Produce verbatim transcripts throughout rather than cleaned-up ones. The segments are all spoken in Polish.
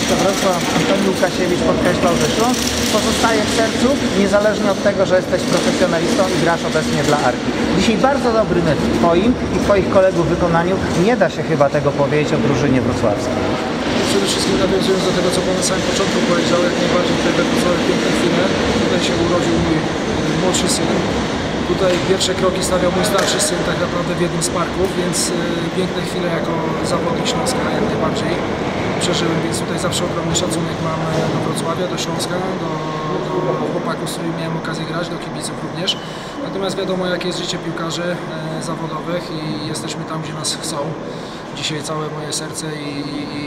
Śląska Wrocław Antoni Łukasiewicz podkreślał, że Śląsk pozostaje w sercu, niezależnie od tego, że jesteś profesjonalistą i grasz obecnie dla Arki. Dzisiaj bardzo dobry mecz w Twoim i Twoich kolegów w wykonaniu. Nie da się chyba tego powiedzieć o drużynie wrocławskiej. Przede wszystkim nawiązując do tego, co Pan na samym początku powiedział, jak najbardziej tutaj we Wrocławiu piękne chwile. Tutaj się urodził mój młodszy syn. Tutaj pierwsze kroki stawiał mój starszy syn tak naprawdę w jednym z parków, więc y, piękne chwile jako zawodnik Śląska jak najbardziej przeżyłem, więc tutaj zawsze ogromny szacunek mam do Wrocławia, do Śląska, do, do chłopaków, z którymi miałem okazję grać, do kibiców również. Natomiast wiadomo, jakie jest życie piłkarzy y, zawodowych i jesteśmy tam, gdzie nas chcą. Dzisiaj całe moje serce i, i, i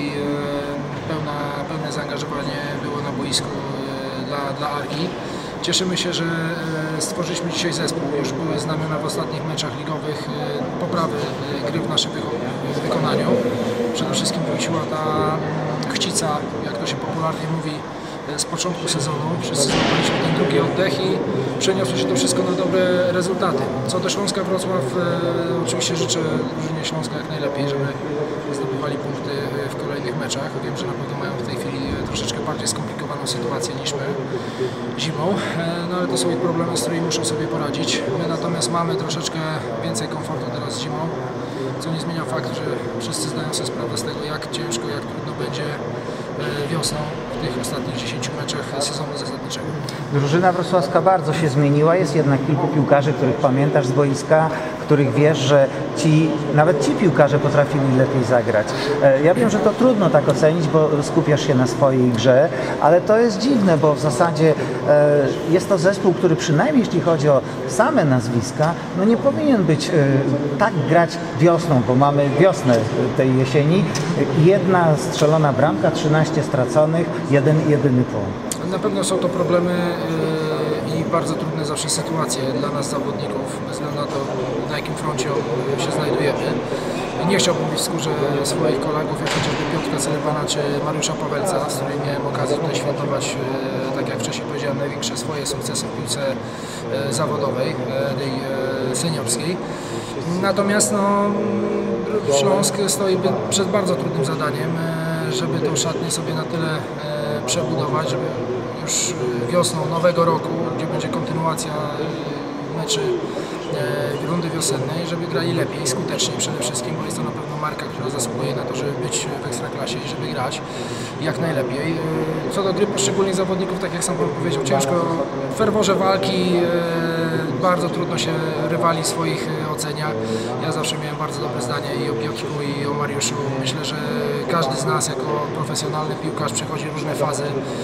y, pełna, pełne zaangażowanie było na boisku y, dla, dla Arki. Cieszymy się, że stworzyliśmy dzisiaj zespół. Już były znamiona w ostatnich meczach ligowych poprawy gry w naszym wykonaniu. Przede wszystkim wróciła ta chcica, jak to się popularnie mówi, z początku sezonu. Wszyscy złapaliśmy ten drugi oddech i przeniosło się to wszystko na dobre rezultaty. Co do Śląska Wrocław, oczywiście życzę drużynie Śląska jak najlepiej, żeby zdobywali punkty w kolejnych meczach. Wiem, że na pewno mają w tej chwili troszeczkę bardziej skomplikowaną sytuację niż my zimą, no ale to są ich problemy, z którymi muszą sobie poradzić. My natomiast mamy troszeczkę więcej komfortu teraz zimą, co nie zmienia fakt, że wszyscy zdają sobie sprawę z tego, jak ciężko, jak trudno będzie wiosną w tych ostatnich dziesięciu meczach sezonu zasadniczego. Drużyna wrocławska bardzo się zmieniła, jest jednak kilku piłkarzy, których pamiętasz z boiska, których wiesz, że ci, nawet ci piłkarze potrafili lepiej zagrać. Ja wiem, że to trudno tak ocenić, bo skupiasz się na swojej grze, ale to jest dziwne, bo w zasadzie jest to zespół, który przynajmniej jeśli chodzi o same nazwiska, no nie powinien być tak grać wiosną, bo mamy wiosnę tej jesieni. Jedna strzelona bramka, trzynaście straconych, jeden jedyny punkt. Na pewno są to problemy i bardzo trudne zawsze sytuacje dla nas zawodników, bez względu na to, na jakim froncie się znajdujemy. Nie chciałbym być w skórze swoich kolegów, jak chociażby Piotrka Celebana czy Mariusza Pawelca, z którymi miałem okazję tutaj świętować, tak jak wcześniej powiedziałem, największe swoje sukcesy w piłce zawodowej, tej seniorskiej. Natomiast no, Śląsk stoi przed bardzo trudnym zadaniem, żeby tą szatnię sobie na tyle przebudować, żeby już wiosną nowego roku, gdzie będzie kontynuacja meczy rundy wiosennej, żeby grali lepiej, skutecznie przede wszystkim, bo jest to na pewno marka, która zasługuje na to, żeby być w Ekstraklasie i żeby grać jak najlepiej. Co do gry poszczególnych zawodników, tak jak sam Pan powiedział, ciężko w ferworze walki, bardzo trudno się rywali swoich ocenia. Ja zawsze miałem bardzo dobre zdanie i o Piotrku, i o Mariuszu. Myślę, że każdy z nas jako profesjonalny piłkarz przechodzi różne fazy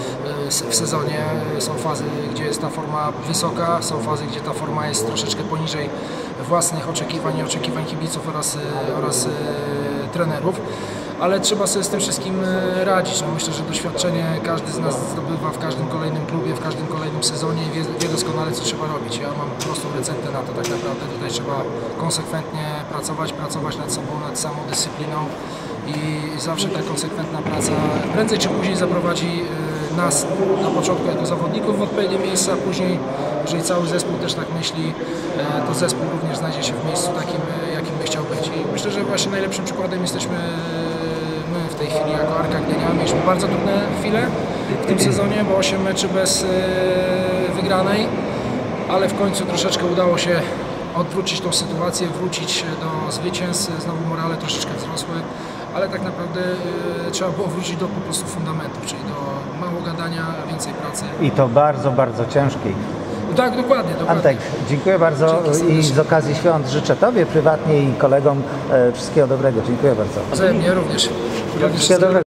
w sezonie. Są fazy, gdzie jest ta forma wysoka, są fazy, gdzie ta forma jest troszeczkę poniżej własnych oczekiwań i oczekiwań kibiców oraz, oraz trenerów. Ale trzeba sobie z tym wszystkim radzić. No myślę, że doświadczenie każdy z nas zdobywa w każdym kolejnym klubie, w każdym kolejnym sezonie i wie, wie doskonale, co trzeba robić. Ja mam prostą receptę na to tak naprawdę. Tutaj trzeba konsekwentnie pracować, pracować nad sobą, nad samą dyscypliną i zawsze ta konsekwentna praca prędzej czy później zaprowadzi nas na początku jako zawodników w odpowiednie miejsca, a później, jeżeli cały zespół też tak myśli, to zespół również znajdzie się w miejscu takim, jakim by chciał być. I myślę, że właśnie najlepszym przykładem jesteśmy my w tej chwili jako Arka Gdynia. Mieliśmy bardzo trudne chwile w tym sezonie, bo osiem meczy bez wygranej, ale w końcu troszeczkę udało się odwrócić tą sytuację, wrócić do zwycięstw, znowu morale troszeczkę wzrosły, ale tak naprawdę y, trzeba było wrócić do po prostu fundamentów, czyli do mało gadania, więcej pracy. I to bardzo, bardzo ciężkiej. Tak, dokładnie, dokładnie. Antek, dziękuję bardzo i z okazji świąt życzę Tobie prywatnie i kolegom e, wszystkiego dobrego. Dziękuję bardzo. Wzajemnie również. Wszystkiego dobrego.